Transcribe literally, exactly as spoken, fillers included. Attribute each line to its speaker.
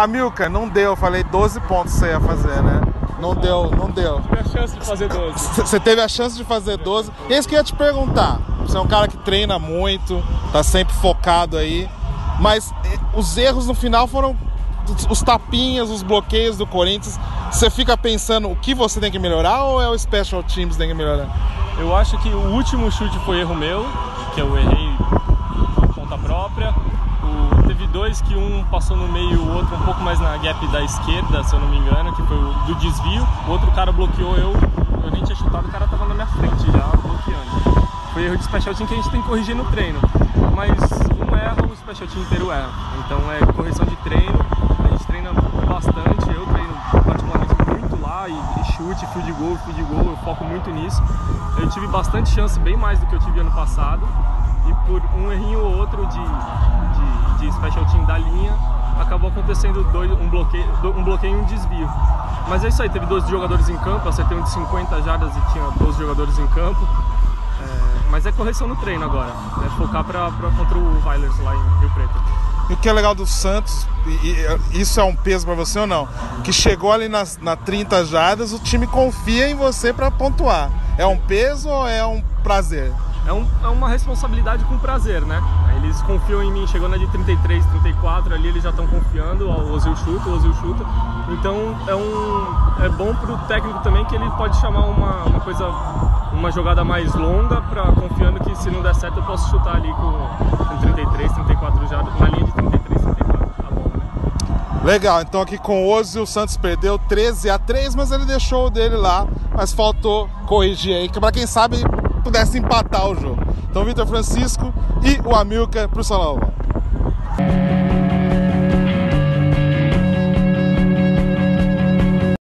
Speaker 1: Amilcar, não deu, eu falei doze pontos você ia fazer, né? Não deu, não deu.
Speaker 2: Tive a chance de fazer doze.
Speaker 1: Você teve a chance de fazer doze. E é isso que eu ia te perguntar. Você é um cara que treina muito, tá sempre focado aí. Mas os erros no final foram os tapinhas, os bloqueios do Corinthians. Você fica pensando o que você tem que melhorar ou é o Special Teams que tem que melhorar?
Speaker 2: Eu acho que o último chute foi erro meu, que eu errei por conta própria. O, teve dois que um passou no meio, o outro um pouco mais na gap da esquerda, se eu não me engano, que foi o do desvio. O outro cara bloqueou eu, eu nem tinha chutado, o cara tava na minha frente já, bloqueando. Foi erro de Special Team que a gente tem que corrigir no treino. Mas um erra, o Special Team inteiro erra. Então é correção de treino, a gente treina bastante, eu treino particularmente muito lá, e, e chute, field goal, field goal, eu foco muito nisso. Eu tive bastante chance, bem mais do que eu tive ano passado, e por um errinho ou outro de, de, de Special Team da linha, acabou acontecendo dois, um, bloqueio, um bloqueio e um desvio. Mas é isso aí, teve doze jogadores em campo, eu acertei um de cinquenta jardas e tinha doze jogadores em campo. É, mas é correção no treino agora, é focar pra, pra, contra o Vailers lá em Rio Preto.
Speaker 1: E o que é legal do Santos, e, e, isso é um peso pra você ou não? Que chegou ali nas, na trinta jardas, o time confia em você pra pontuar. É um peso ou é um prazer?
Speaker 2: É, um, é uma responsabilidade com prazer, né? Eles confiam em mim, chegou na de trinta e três, trinta e quatro, ali eles já estão confiando, o Ozil chuta, o Ozil chuta. Então é, um, é bom pro técnico também que ele pode chamar uma, uma coisa, uma jogada mais longa, pra, confiando que se não der certo eu posso chutar ali com, com trinta e três, trinta e quatro já, na linha de trinta e três, trinta e quatro, tá bom, né?
Speaker 1: Legal, então aqui com o Ozil, o Santos perdeu treze a três, mas ele deixou o dele lá, mas faltou corrigir aí, que pra quem sabe pudesse empatar o jogo. Então Vitor Francisco e o Amilcar pro Salão.